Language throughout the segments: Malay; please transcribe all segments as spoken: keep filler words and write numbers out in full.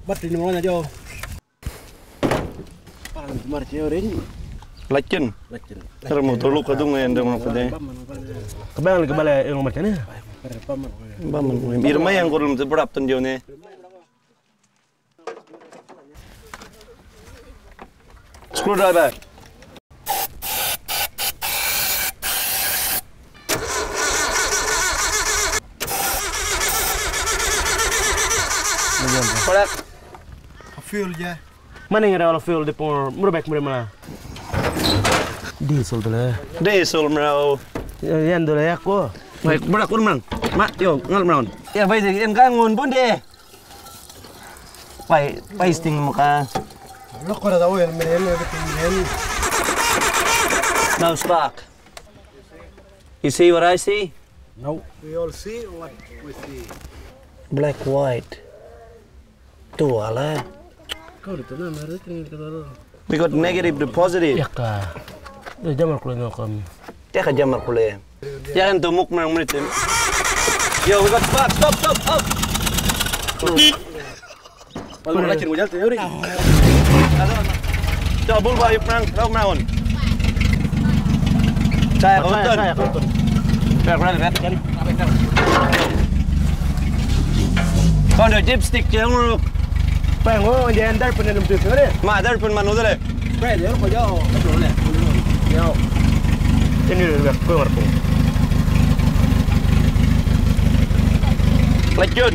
Bắt đi nó là cho. Mar ceo ring. Lacin. Terus mau tolong kadung yang dah mau pada. Kebal kebal yang macam ni. Baman. Irma yang kurang seberapa ton jauh ni. Screwdriver. Kodak. Fuel je. Mana yang ada fuel di pun merebek mana? Diesel tu lah. Diesel merau. Yang tu lah aku. Baik, berak pun mang. Mak, yo ngal merau. Ya baik sih, yang kangun pun deh. Baik, baik sting muka. Lo kau dah tahu yang meren yang meren. Now stock. You see what I see? No. We all see what we see. Black white. Tua lah. Kau itu mana ada tinggal kita. We got negative to positive. Ya kah. Dah jamar kulit nak kami. Dia kan jamar kulit. Jangan tumuk merang menit. Yo, we got spot. Stop, stop, stop. Kalau nak ciri wajah tu, ni. Coba bul bayu merang, rau merang. Saya konten. Saya konten. Berapa berapa berapa? Kau ada chipstick je nguruk. Pengo dia andar pun dalam tu ni. Mak dar pun mana tu le? Spray dia kau jauh, betul le. Jauh. Ini dah keluar pun. Lanjut.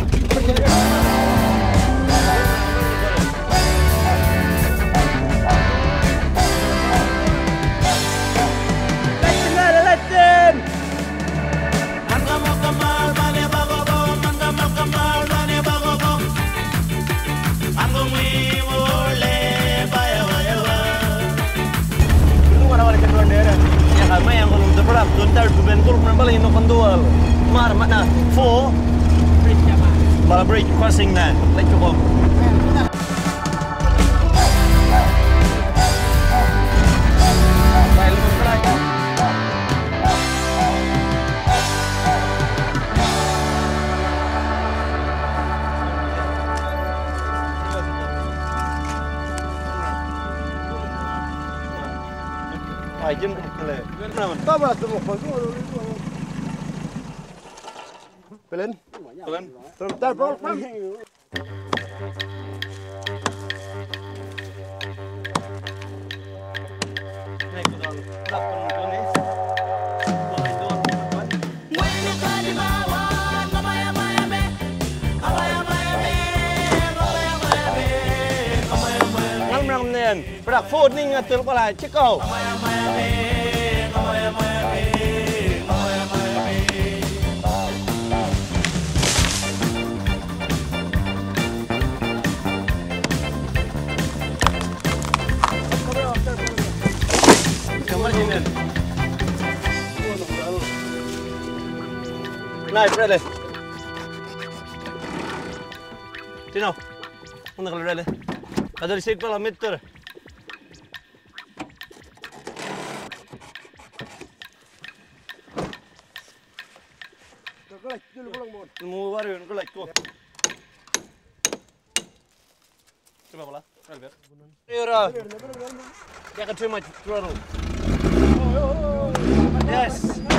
Kami yang belum terberap, tuntar bubentul menambah ino kondual. Mar mana? Four. Bridge apa? Malah bridge crossing na. Let's go. Ay, jom kele. Tak apa, semua pasal. Pelen? Pelen. Sebentar, bro. Naik ke dalam. Tak perlu ni. Berak food ni ngatur pula, cekau. Kamar sini. Naik, berada. Tino, mana kalau berada? Ada di situ lah meter. Mau baru nak like ko. Coba bola, Albert. Ira. Jangan too much throttle. Yes.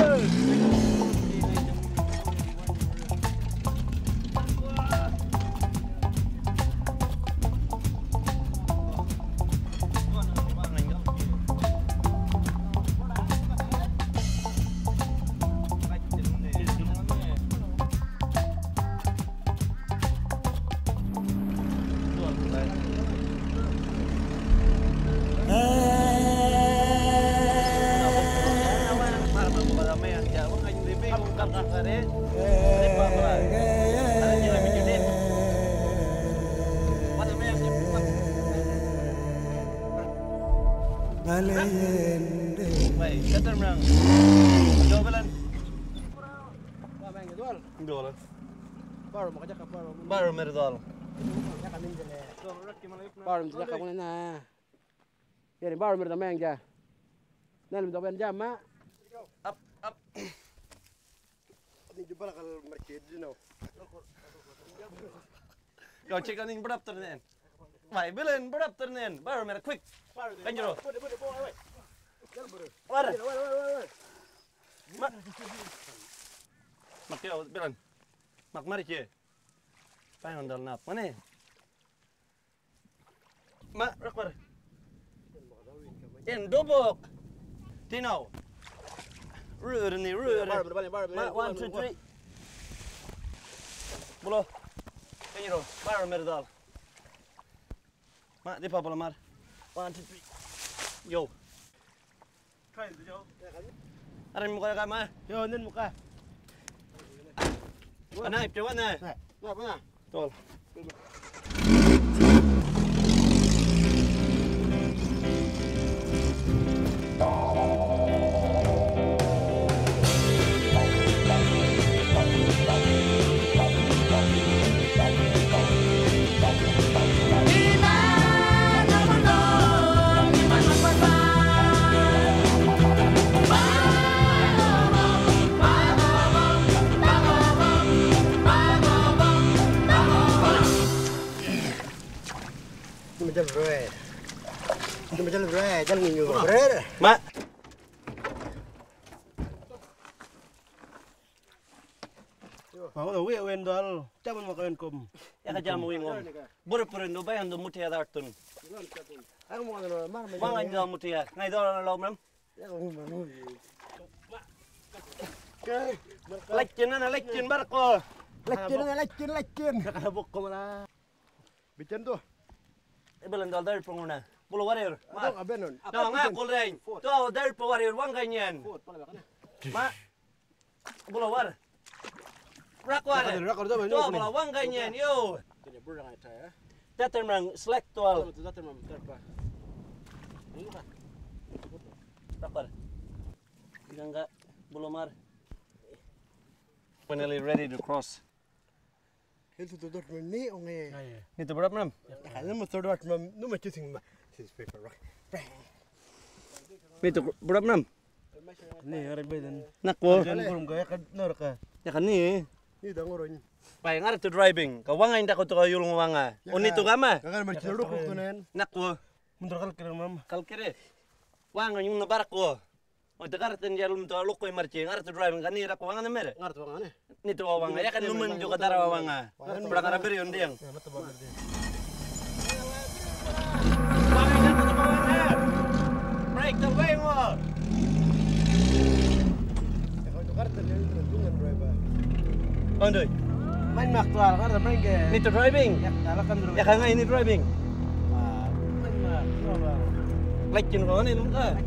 Baik, kata merang. Dua bulan. Ba bang jual. Dua bulan. Baru mau kerja kapal. Baru merdal. Ya kami jele. Baru kerja kapal na. Ya ni baru merda meng ja. Nan minta ben jam mak. Up, up. Ni jumpa kalau market je no. Kau cek kan ini berapa ternen? Mai belen berapa ternen? Baru merah quick. Kan jero. War. Mak. Mak kau belen. Mak mari je. Pengen dal nap mana? Mak rakbar. En dobok. Tino. Rör ni rör. Mak one two three. Bolo. Kenyo, baru merdal. Mak, di pa pala mar. One two three. Yo. Try itu yo. Arin muka ka ma. Yo, nin muka. Ana, ipjawan na. Nah, mana? Tol. Jalan raya, cuma jalan raya, jalan minggu raya. Mak. Mau dah weh wendal, jangan makan kom. Ya kerja mau ingom. Buru puru ndo bayan ndo mutia dartun. Aku mau ngomong mana? Bang ndo mutia, ngai ndo law mam. Ya aku mau. Lecin na lecin barko. Lecin, lecin, lecin. Nakabok ko mala. Bican tuh. Ibelan dal dar penguna. Bulu warir. Mak, abenon. No, nga kulreng. To dar po warir wang ganyan. Ma. Bulu war. Rakwar. To bulu wang ganyan yo. Kini burang aja ya. Dater mang select toal. Dater mam terpa. Ini kan. Rakwar. Enggak bulu mar. Finally ready to cross. Itu tuh dot ni onge. Itu berapa nam? Kalau mau tuh dot mam, nu macam sing ma. Sis paper rock. Itu berapa nam? Ni hari beden. Nakwo. Jangan belum gaya kan norka. Ya kan ni. Ni dangorong. Pai ngar to driving. Ka wanga inda ko to yulung wanga. Uni to gama. Kakak macam duduk tu nen. Nakwo. Mundur kal kira mam. Kalkire. Wanga yung nabarak ko. O dekar ten jalum to lukoy marci ngar to driving kan ni ra ko wanga na mere. Ngar tu mana? Ni to wanga ya kan numen juga dara wanga. Berang ara beri ondiang. Break the way mo. Kalau tukar terjadi teruntungan driver. Ondoy. Main maktual kan main ke. Ni to driving. Ya kalakan dulu. Ya kan ini driving. Ah, main mak. Coba. Lecin ko ni nung ka.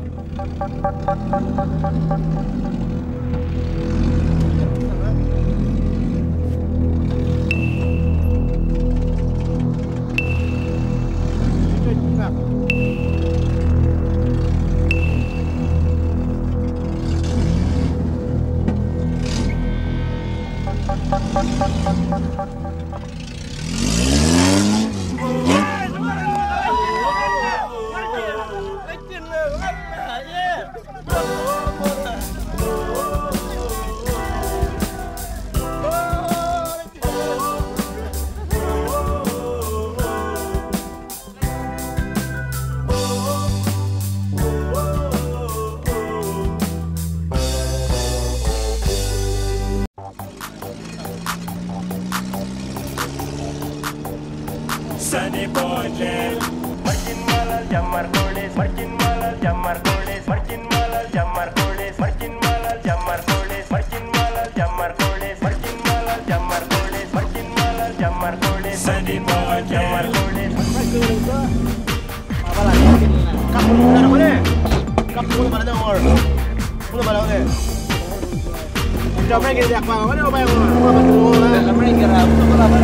Sunny Portland. Marcin malal jamar koles, marcin malal jamar koles, marcin malal jamar koles, marcin malal jamar koles, marcin malal jamar koles, marcin malal jamar koles, marcin malal jamar koles. Sunny Portland. Jamar koles. Apa lagi? Kamu mana mana? Kamu mana dengor? Mana mana mana? Udah main gini apa? Mana apa yang mau? Apa dulu? Udah main gini apa? Apa apa?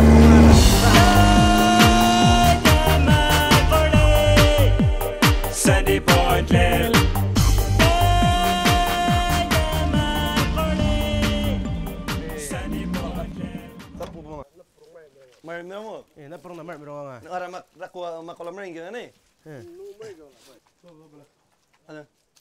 Sunny Portland. Sunny Portland. Sapu mo. Mar mo. Eh, na perlu namar berapa nga? Ora mak rakwa makolam ring gani. Eh. Ano?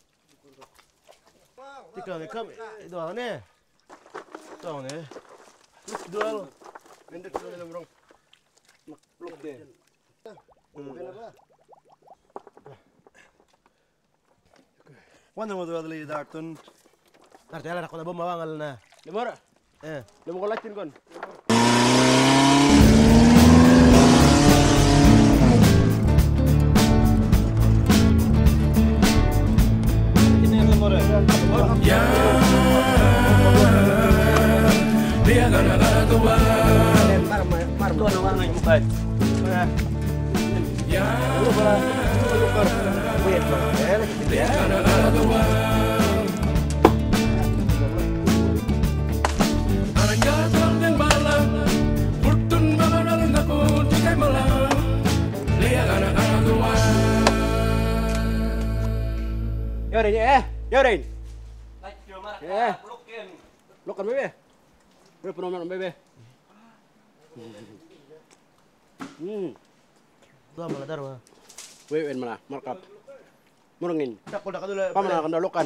Tika ni kam itu apa ni? Tahu ni. Dual. Mendek tu dalam rong. Makluk deh. Wanda mo tuwa dali darton. Tartela ako na bumawangal na. Lemor. Eh. Lemo ko latin kon. Ini yang lemor. Ya, dia gana gana tua. Tuwa na warna yung bad. Ya, Wait, dia gana gana tua. Anak jatuh dan malam, putun malam dalam takut tikai malam. Dia gana gana tua. Yorin eh. Yorin. Nakyo maraka. Eh. Lukin. Lokan bebe. Bebe penomor bebe. Hmm. Tuwa malah darwa. Wewen mana markap. Murungin. Tak udah kadula. Pamana kan lokan.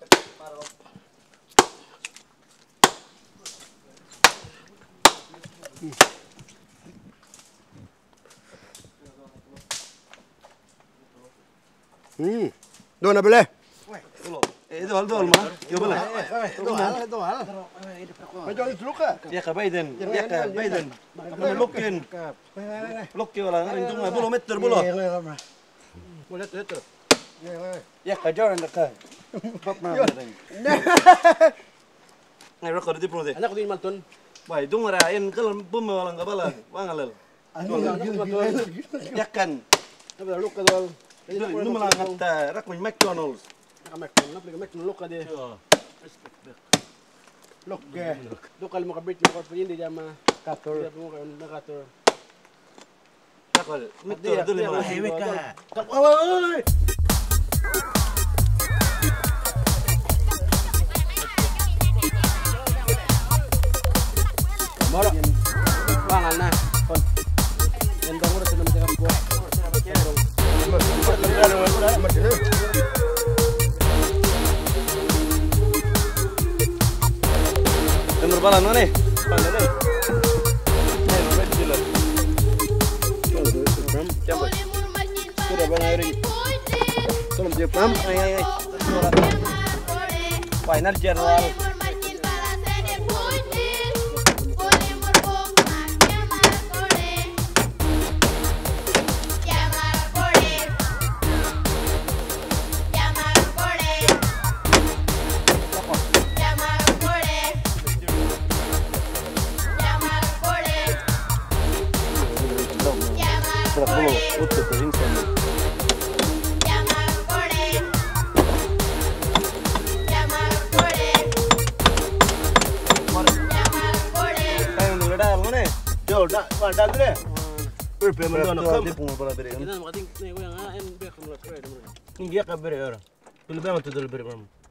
Hmm. Dona boleh. Ulo. Eh, itu hal dol mah. Yo boleh. Itu hal, itu hal. Macam itu luka. Ya ka Biden. Ya ka Biden. Kamu lukin. Lukki wala ngaring tunga bulo meter bulo. Boleh tu tu. Ya ka Jordan ka. Pap na. Ngai record di pro de. Anak din malton. Wai dung rain kal bum wala ngabala. Wangalel. Yakan. Tapi luka dol. Ini melangat rak McDonald's. Kamek, nak pergi mek luka dia. Luka. Luka mo kabit mo ko hindi dia ma kator. Dia mo kan kator. Rakol. Meter dulu malah. Hewe ka. Oi. Moro. Pangan na. Kon. Endong ora senam tengah buah. Tenur balan mana? Balan deh. Sudah bang airi. Tolong dia pam. Ay ay ay. Final general. Untuk berinsan. Kayak dulu dah mana? Jol, dah, dah dulu deh. Berapa menit nak Dia kam? pungut pala beri. Kita makating ni ko yang en be ko la trade mo. Tinggi ka bere ora. Pilo ba mo tudol bere mo?